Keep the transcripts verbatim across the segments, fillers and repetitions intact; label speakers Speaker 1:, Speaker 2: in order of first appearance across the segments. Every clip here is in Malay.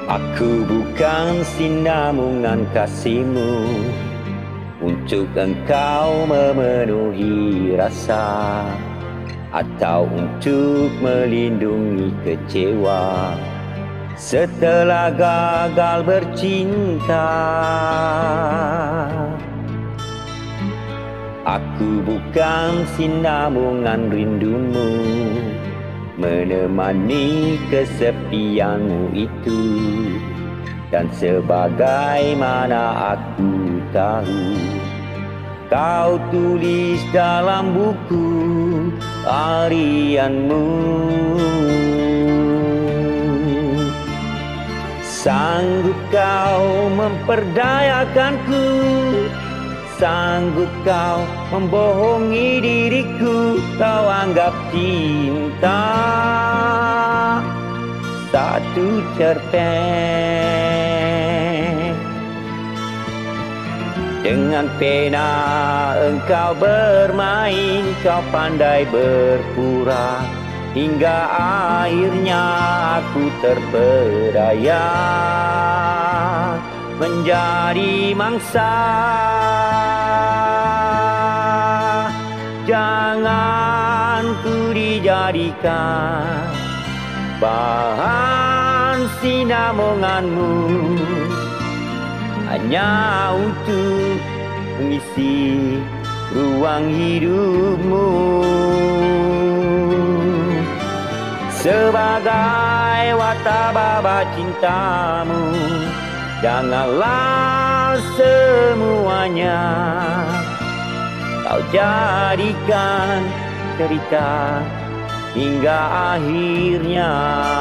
Speaker 1: Aku bukan sinamungan kasihmu untuk engkau memenuhi rasa, atau untuk melindungi kecewa setelah gagal bercinta. Aku bukan sinamungan rindumu menemani kesepianmu itu. Dan sebagaimana aku tahu, kau tulis dalam buku harianmu, sanggup kau memperdayakanku, sanggup kau membohongi diriku. Kau anggap cinta satu cerpen. Dengan pena engkau bermain, kau pandai berpura, hingga akhirnya aku terpedaya menjadi mangsa. Jangan ku dijadikan bahan sinamonganmu hanya untuk mengisi ruang hidupmu. Sebagai watababa cintamu, janganlah semuanya kau jadikan cerita hingga akhirnya.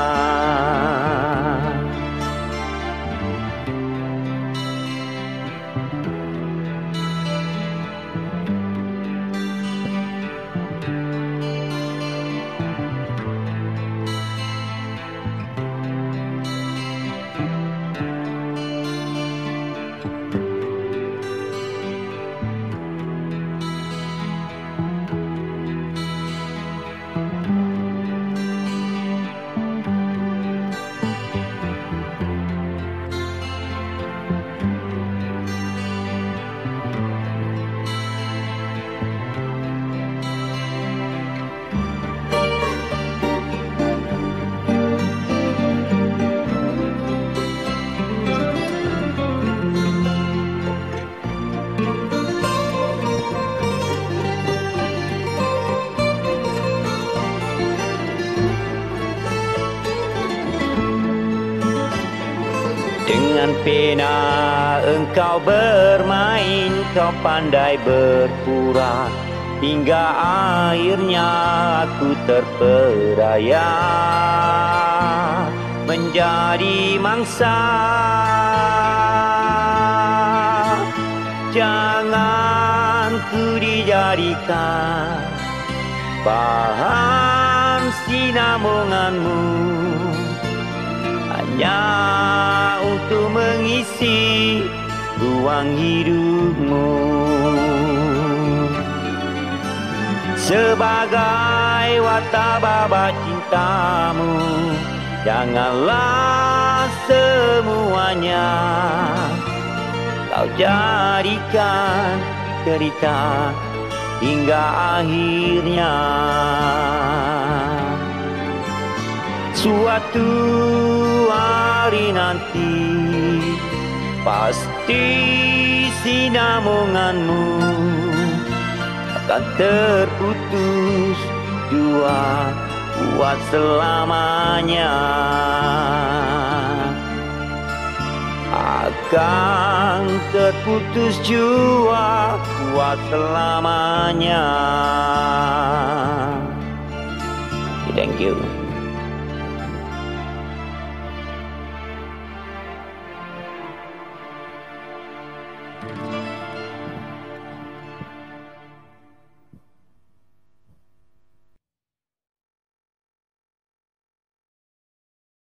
Speaker 1: Dengan pena engkau bermain, kau pandai berpura, hingga akhirnya aku terpedaya menjadi mangsa. Jangan ku dijadikan bahan sinamonganmu hanya untuk mengisi ruang hidupmu. Sebagai watababa cintamu, janganlah semuanya kau jadikan cerita hingga akhirnya. Suatu hari nanti pasti sinamonganmu akan terputus jua buat selamanya. Akan terputus jua buat selamanya. Thank you.